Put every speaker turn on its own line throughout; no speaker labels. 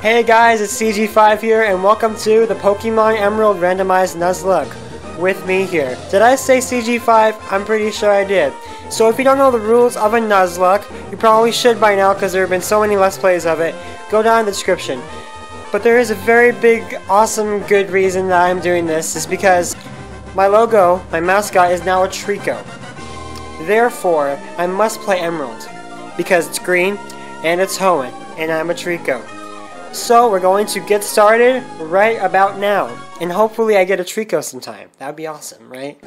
Hey guys, it's CG5 here, and welcome to the Pokemon Emerald Randomized Nuzlocke with me here. Did I say CG5? I'm pretty sure I did. So if you don't know the rules of a Nuzlocke, you probably should by now because there have been so many Let's Plays of it. Go down in the description. But there is a very big, awesome, good reason that I'm doing this, is because my logo, my mascot, is now a Trico. Therefore, I must play Emerald, because it's green, and it's Hoenn, and I'm a Trico. So we're going to get started right about now, and hopefully I get a Trico sometime. That would be awesome, right?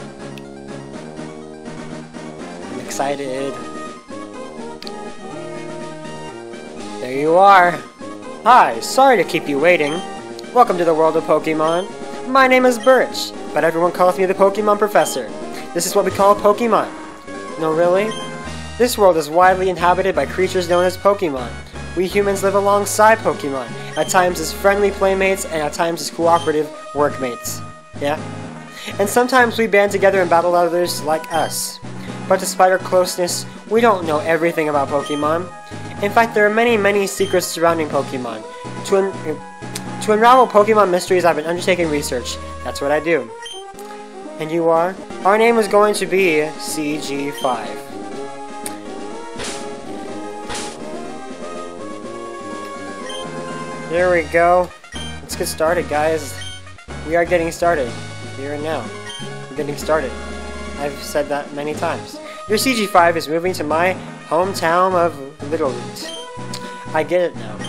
I'm excited. There you are. Hi, sorry to keep you waiting. Welcome to the world of Pokemon. My name is Birch, but everyone calls me the Pokemon Professor. This is what we call Pokemon. No, really? This world is widely inhabited by creatures known as Pokemon. We humans live alongside Pokemon, at times as friendly playmates and at times as cooperative workmates. Yeah? And sometimes we band together and battle others like us. But despite our closeness, we don't know everything about Pokemon. In fact, there are many secrets surrounding Pokemon. To unravel Pokemon mysteries, I've been undertaking research. That's what I do. And you are? Our name is going to be CG5. There we go. Let's get started, guys. We are getting started. Here and now. We're getting started. I've said that many times. Your CG5 is moving to my hometown of Little Root. I get it now.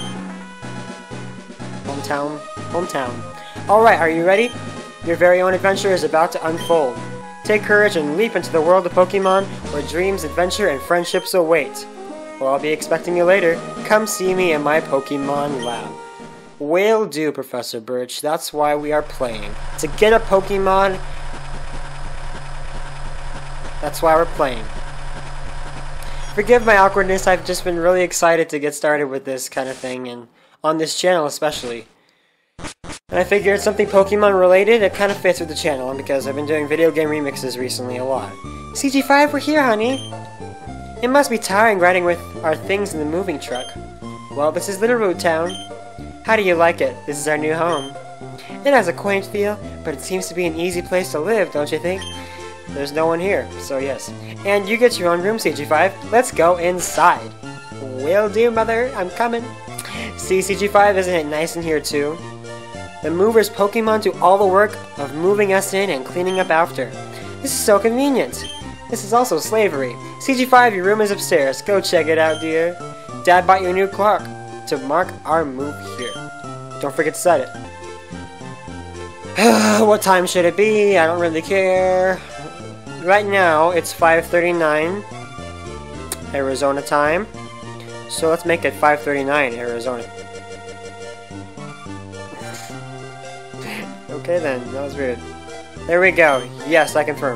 Hometown. Alright, are you ready? Your very own adventure is about to unfold. Take courage and leap into the world of Pokemon, where dreams, adventure, and friendships await. Well, I'll be expecting you later. Come see me in my Pokemon lab. Will do, Professor Birch. That's why we are playing. To get a Pokemon. That's why we're playing. Forgive my awkwardness, I've just been really excited to get started with this kind of thing, and on this channel especially. And I figured something Pokemon related, it kind of fits with the channel, because I've been doing video game remixes recently a lot. CG5, we're here, honey! It must be tiring riding with our things in the moving truck. Well, this is Little Root Town. How do you like it? This is our new home. It has a quaint feel, but it seems to be an easy place to live, don't you think? There's no one here, so yes. And you get your own room, CG5. Let's go inside. Will do, mother. I'm coming. See, CG5, isn't it nice in here, too? The movers Pokemon do all the work of moving us in and cleaning up after. This is so convenient. This is also slavery. CG5, your room is upstairs. Go check it out, dear. Dad bought you a new clock to mark our move here. Don't forget to set it. What time should it be? I don't really care. Right now, it's 5:39 Arizona time. So let's make it 5:39 Arizona. Okay then, that was weird. There we go. Yes, I confirm.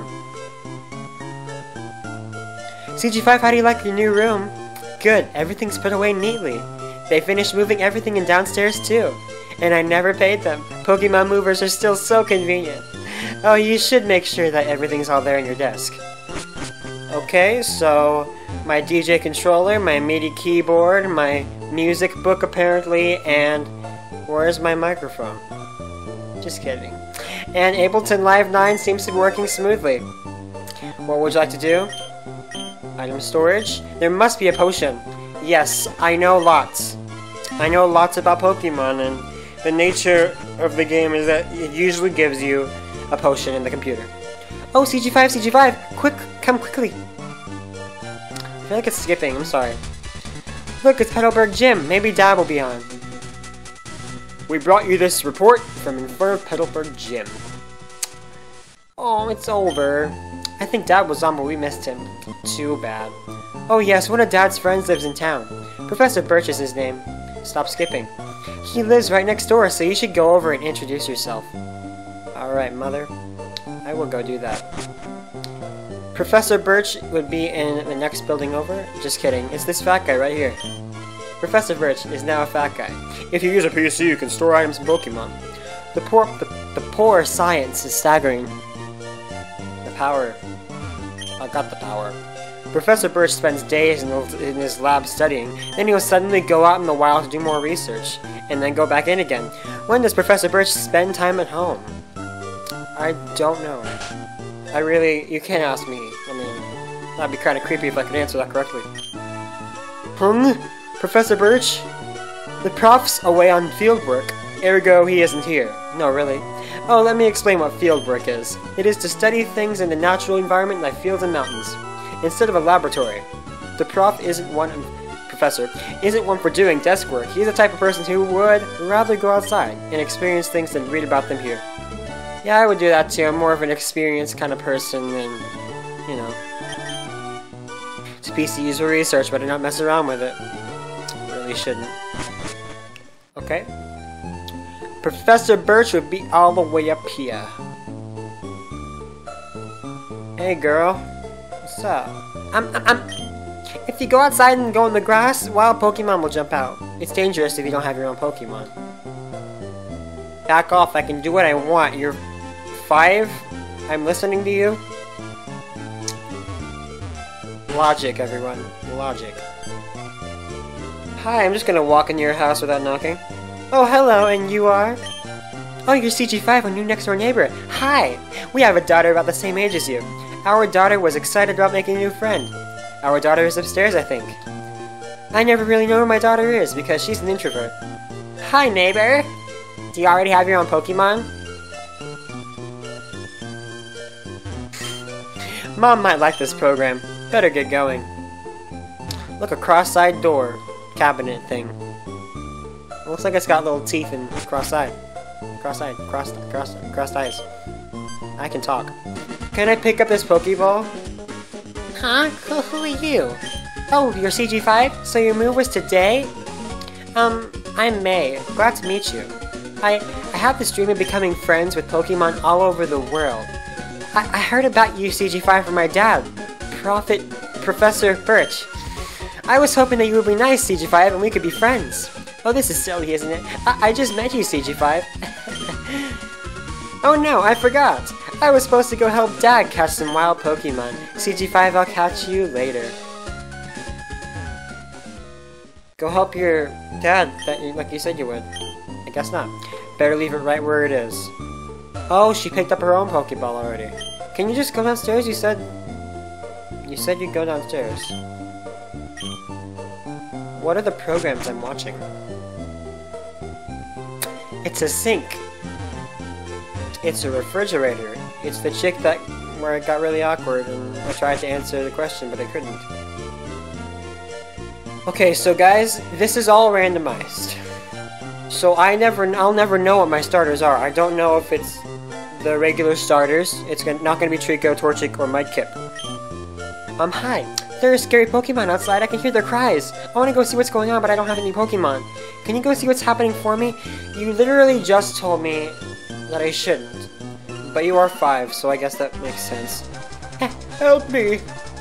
CG5, how do you like your new room? Good, everything's put away neatly. They finished moving everything in downstairs too. And I never paid them. Pokemon movers are still so convenient. Oh, you should make sure that everything's all there in your desk. Okay, so my DJ controller, my MIDI keyboard, my music book apparently, and where's my microphone? Just kidding. And Ableton Live 9 seems to be working smoothly. What would you like to do? Item storage? There must be a potion. Yes, I know lots. I know lots about Pokemon, and the nature of the game is that it usually gives you a potion in the computer. Oh, CG5, quick, come quickly. I feel like it's skipping, I'm sorry. Look, it's Petalburg Gym. Maybe Dad will be on. We brought you this report from in front of Petalburg Gym. Oh, it's over. I think Dad was on, but we missed him. Too bad. Oh yes, one of Dad's friends lives in town. Professor Birch is his name. Stop skipping. He lives right next door, so you should go over and introduce yourself. Alright, Mother. I will go do that. Professor Birch would be in the next building over. Just kidding. It's this fat guy right here. Professor Birch is now a fat guy. If you use a PC, you can store items in Pokemon. The poor science is staggering. The power. I got the power. Professor Birch spends days in his lab studying, then he'll suddenly go out in the wild to do more research. and then go back in again. When does Professor Birch spend time at home? I don't know. You can't ask me. I mean, that'd be kind of creepy if I could answer that correctly. Professor Birch? The prof's away on fieldwork, ergo he isn't here. No, really. Oh, let me explain what fieldwork is. It is to study things in the natural environment like fields and mountains, instead of a laboratory. The professor isn't one for doing desk work. He's the type of person who would rather go outside and experience things than read about them here. Yeah, I would do that too. I'm more of an experienced kind of person than, you know. It's PC user research, but I don't mess around with it. Really shouldn't. Okay. Professor Birch would be all the way up here. Hey girl. What's up? If you go outside and go in the grass, wild Pokemon will jump out. It's dangerous if you don't have your own Pokemon. Back off, I can do what I want. You're 5? I'm listening to you? Logic, everyone. Logic. Hi, I'm just gonna walk into your house without knocking. Oh, hello, and you are? Oh, you're CG5, a new next-door neighbor. Hi! We have a daughter about the same age as you. Our daughter was excited about making a new friend. Our daughter is upstairs, I think. I never really know where my daughter is, because she's an introvert. Hi, neighbor! Do you already have your own Pokemon? Mom might like this program. Better get going. Look, a cross-eyed door. Cabinet thing. It looks like it's got little teeth and cross-eyed. Crossed eyes. I can talk. Can I pick up this Pokeball? Huh? Who are you? Oh, you're CG5? So your move was today? I'm May. Glad to meet you. I have this dream of becoming friends with Pokemon all over the world. I heard about you, CG5, from my dad, Professor Birch. I was hoping that you would be nice, CG5, and we could be friends. Oh, this is silly, isn't it? I just met you, CG5. Oh no, I forgot. I was supposed to go help Dad catch some wild Pokemon. CG5, I'll catch you later. Go help your dad, like you said you would. I guess not. Better leave it right where it is. Oh, she picked up her own Pokeball already. Can you just go downstairs? You said you'd go downstairs. What are the programs I'm watching? It's a sink. It's a refrigerator. It's the chick where it got really awkward and I tried to answer the question but I couldn't. Okay, so guys, this is all randomized. So I'll never know what my starters are. I don't know if it's the regular starters. It's not gonna be Trico, Torchic, or Mudkip. Hi. There are scary Pokemon outside. I can hear their cries. I want to go see what's going on, but I don't have any Pokemon. Can you go see what's happening for me? You literally just told me that I shouldn't. But you are 5, so I guess that makes sense. Help me!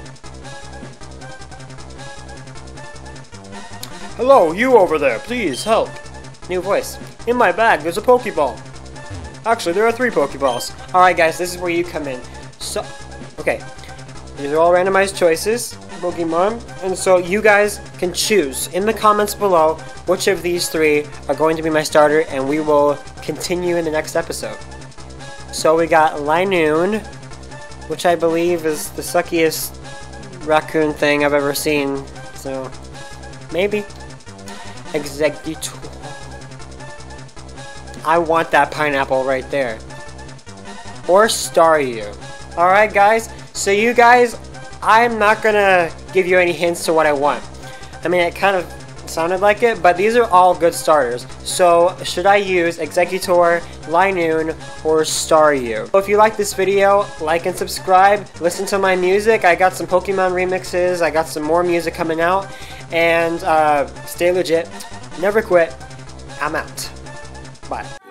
Hello, you over there. Please, help. New voice. In my bag, there's a Pokeball. Actually, there are 3 Pokeballs. Alright guys, this is where you come in. So, okay. These are all randomized choices, Pokemon, and so you guys can choose in the comments below which of these 3 are going to be my starter, and we will continue in the next episode. So we got Linoon, which I believe is the suckiest raccoon thing I've ever seen, so maybe. Exeggutor. I want that pineapple right there. Or Staryu. Alright guys, so you guys, I'm not gonna give you any hints to what I want. I mean, it kind of sounded like it, but these are all good starters. So, should I use Exeggutor, Linoon, or Staryu? So if you like this video, like and subscribe, listen to my music. I got some Pokemon remixes, I got some more music coming out, and stay legit, never quit, I'm out. Bye.